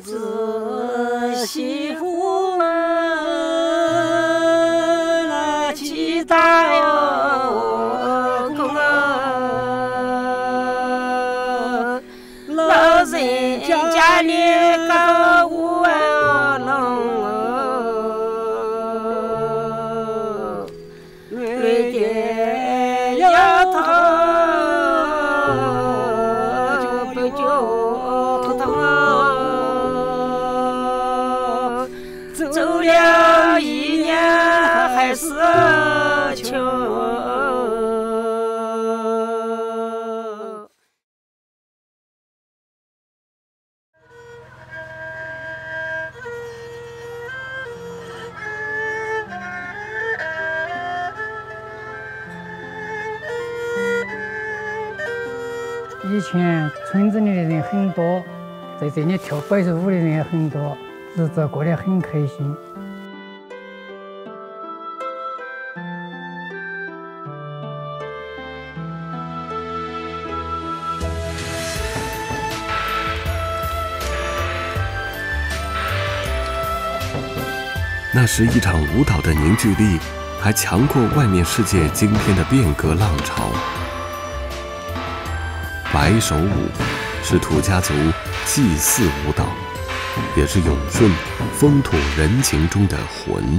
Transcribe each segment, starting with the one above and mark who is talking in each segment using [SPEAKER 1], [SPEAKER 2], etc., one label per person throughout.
[SPEAKER 1] 子媳妇们去打哟工啊，老人家里搞我弄啊，累得要疼就不就疼啊。走了1年还是穷。
[SPEAKER 2] 以前村子里的人很多，在这里跳摆设舞的人也很多，日子过得很开心。
[SPEAKER 3] 那是一场舞蹈的凝聚力，还强过外面世界今天的变革浪潮。白手舞是土家族祭祀舞蹈，也是永顺风土人情中的魂。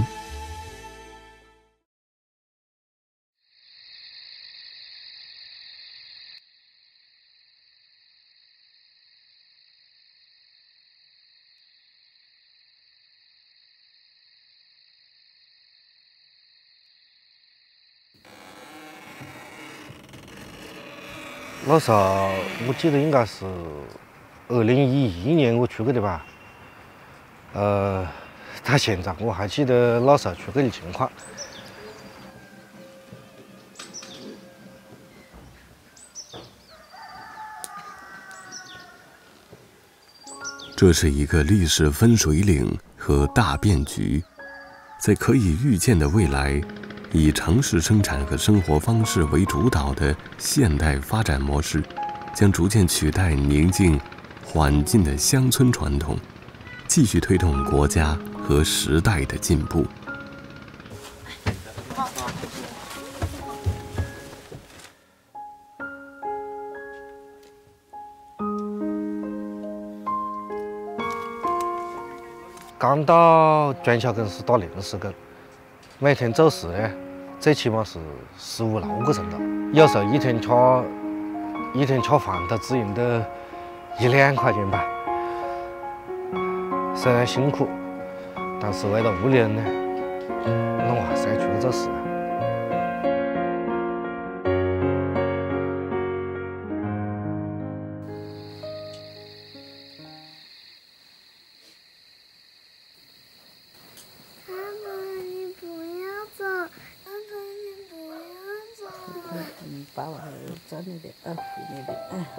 [SPEAKER 4] 那时候我记得应该是2011年我去过的吧。到现在我还记得那时候去过的情况。
[SPEAKER 3] 这是一个历史分水岭和大变局，在可以预见的未来，以城市生产和生活方式为主导的现代发展模式，将逐渐取代宁静、缓进的乡村传统，继续推动国家和时代的进步。
[SPEAKER 4] 刚到砖桥根是打临时工，每天做事呢，最起码是15、16个钟头，有时候一天吃饭都只用得1、2块钱吧。虽然辛苦，但是为了屋里人呢，那我还是要出去做事啊。
[SPEAKER 1] 把我找那点护那点。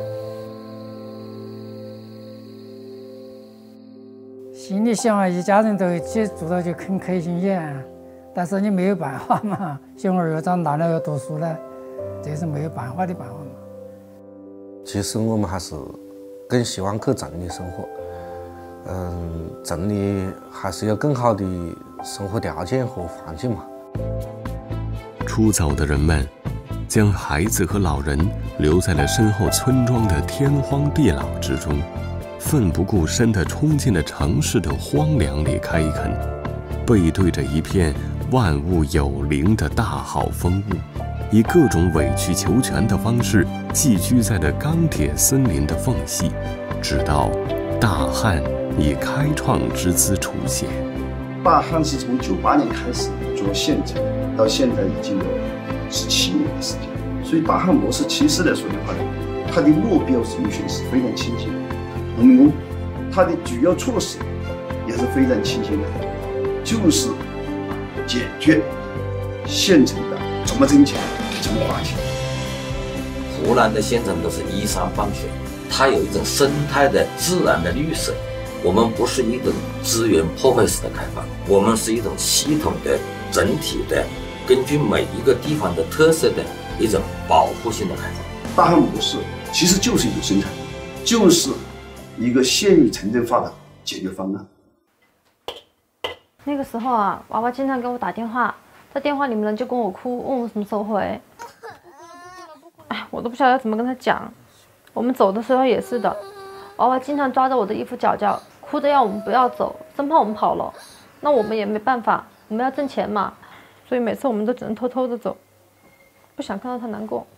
[SPEAKER 2] 心里想啊，一家人都一起住到就很开心些，但是你没有办法嘛，小孩要长大了要读书了，这是没有办法的办法嘛。
[SPEAKER 4] 其实我们还是更希望去城里生活，城里还是有更好的生活条件和环境嘛。
[SPEAKER 3] 出走的人们将孩子和老人留在了身后村庄的天荒地老之中，奋不顾身地冲进了城市的荒凉里开垦，背对着一片万物有灵的大好风物，以各种委曲求全的方式寄居在了钢铁森林的缝隙，直到大汉以开创之姿出现。
[SPEAKER 5] 大汉是从98年开始做县城，到现在已经有17年的时间，所以大汉模式其实来说的话呢，它的目标人群是非常清晰的，农民工，它的主要措施也是非常清晰的，就是解决县城的怎么挣钱、怎么花钱。
[SPEAKER 6] 湖南的县城都是依山傍水，它有一种生态的自然的绿色。我们不是一种资源破坏式的开发，我们是一种系统的、整体的，根据每一个地方的特色的一种保护性的开发。
[SPEAKER 5] 大汉模式其实就是一种生产，就是一个县域城镇化的解决方案。
[SPEAKER 7] 那个时候啊，娃娃经常给我打电话，在电话里面就跟我哭，问我什么时候回。哎，我都不晓得怎么跟他讲。我们走的时候也是的，娃娃经常抓着我的衣服角角，哭着要我们不要走，生怕我们跑了。那我们也没办法，我们要挣钱嘛，所以每次我们都只能偷偷的走，不想看到他难过。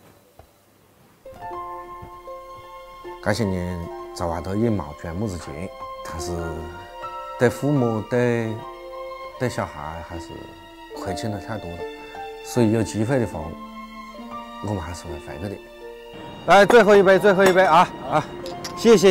[SPEAKER 4] 这些年在外头也冇赚么子钱，但是对父母对小孩还是亏欠的太多了，所以有机会的话，我们还是会回去的。来，最后一杯，最后一杯啊！谢谢。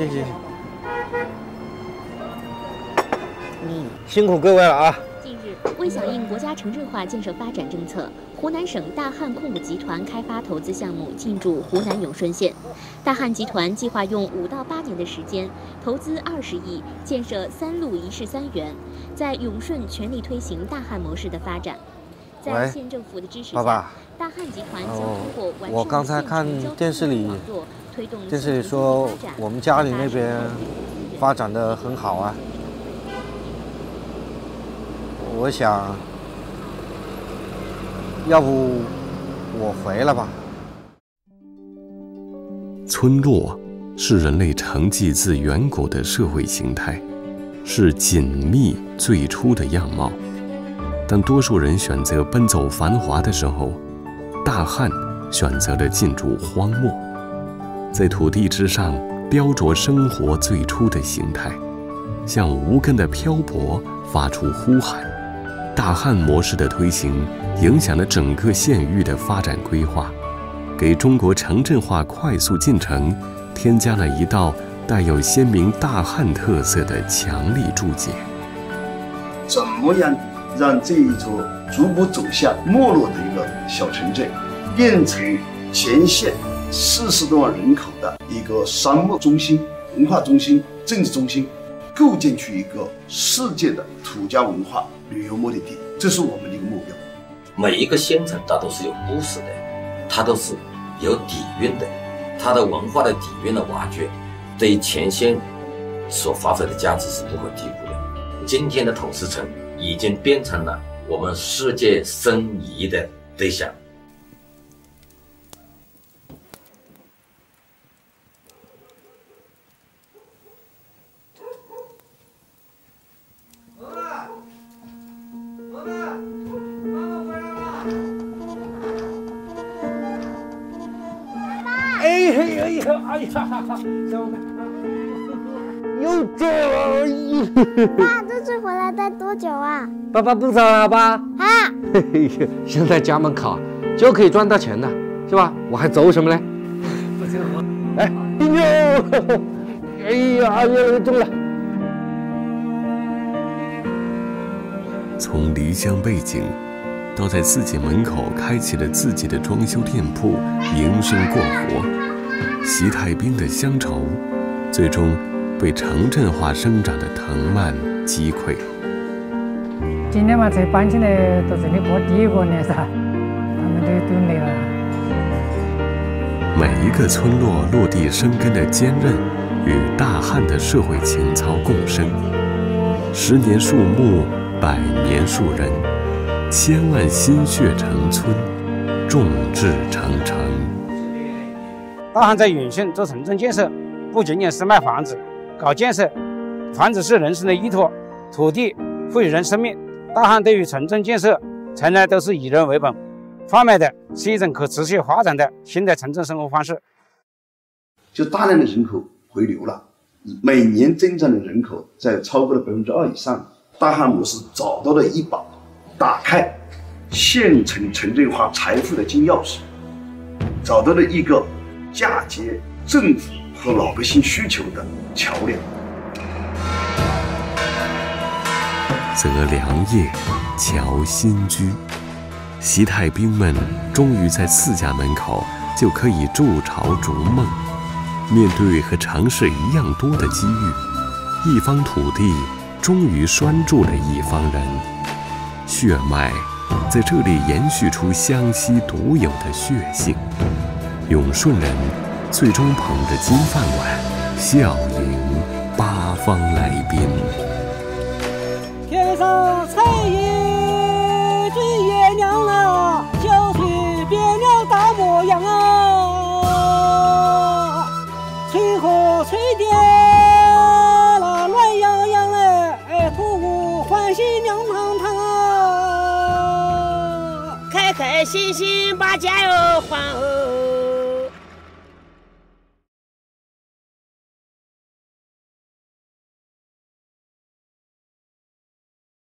[SPEAKER 4] 辛苦各位了啊！
[SPEAKER 8] 近日，为响应国家城镇化建设发展政策，湖南省大汉控股集团开发投资项目进驻湖南永顺县。大汉集团计划用5到8年的时间，投资20亿，建设3路1室3园，在永顺全力推行大汉模式的发展。在县政府的支持下，大汉集团将通过完善
[SPEAKER 4] 我刚才看电视里说我们家里那边发展的很好啊，我想，要不我回来吧。
[SPEAKER 3] 村落是人类承继自远古的社会形态，是紧密最初的样貌。当多数人选择奔走繁华的时候，大汉选择了进驻荒漠，在土地之上雕琢生活最初的形态，向无根的漂泊发出呼喊。大汉模式的推行影响了整个县域的发展规划，给中国城镇化快速进程添加了一道带有鲜明大汉特色的强力注解。
[SPEAKER 5] 怎么样让这一座逐步走向没落的一个小城镇，变成全县40多万人口的一个商贸中心、文化中心、政治中心，构建出一个世界的土家文化旅游目的地，这是我们的一个目标。
[SPEAKER 6] 每一个县城它都是有故事的，它都是有底蕴的，它的文化的底蕴的挖掘，对全县所发挥的价值是不可低估的。今天的土石城已经变成了我们世界申遗的对象。
[SPEAKER 4] 又这了！
[SPEAKER 9] 爸，这次回来待多久啊？
[SPEAKER 4] 爸爸不早了吧？
[SPEAKER 9] 啊！
[SPEAKER 4] 现在家门口就可以赚到钱了，是吧？我还走什么呢？哎，冰球！哎呀，越来越重了。
[SPEAKER 3] 从离乡背井，到在自己门口开启了自己的装修店铺，营生过活，习太平的乡愁，最终被城镇化生长的藤蔓击溃。
[SPEAKER 2] 今年嘛，才搬进来到这里过第1个年噻，他们都累了。
[SPEAKER 3] 每一个村落落地生根的坚韧，与大汉的社会情操共生。10年树木，100年树人，1000万心血成村，众志成城。
[SPEAKER 10] 大汉在永顺做城镇建设，不仅仅是卖房子、搞建设，房子是人生的依托，土地赋予人生命。大汉对于城镇建设，从来都是以人为本，贩卖的是一种可持续发展的新的城镇生活方式。
[SPEAKER 5] 就大量的人口回流了，每年增长的人口在超过了2%以上。大汉模式找到了一把打开县城城镇化财富的金钥匙，找到了一个嫁接政府和老百姓需求的桥梁。
[SPEAKER 3] 择良业，侨新居，习太兵们终于在自家门口就可以筑巢逐梦。面对和城市一样多的机遇，一方土地终于拴住了一方人，血脉在这里延续出湘西独有的血性。永顺人最终捧着金饭碗，笑迎8 方来宾。
[SPEAKER 11] 天上彩云追月亮啊，小水变了大模样啊，吹和吹的那暖洋洋嘞，土屋欢喜亮堂堂啊，
[SPEAKER 12] 开开心心把家哟还哦。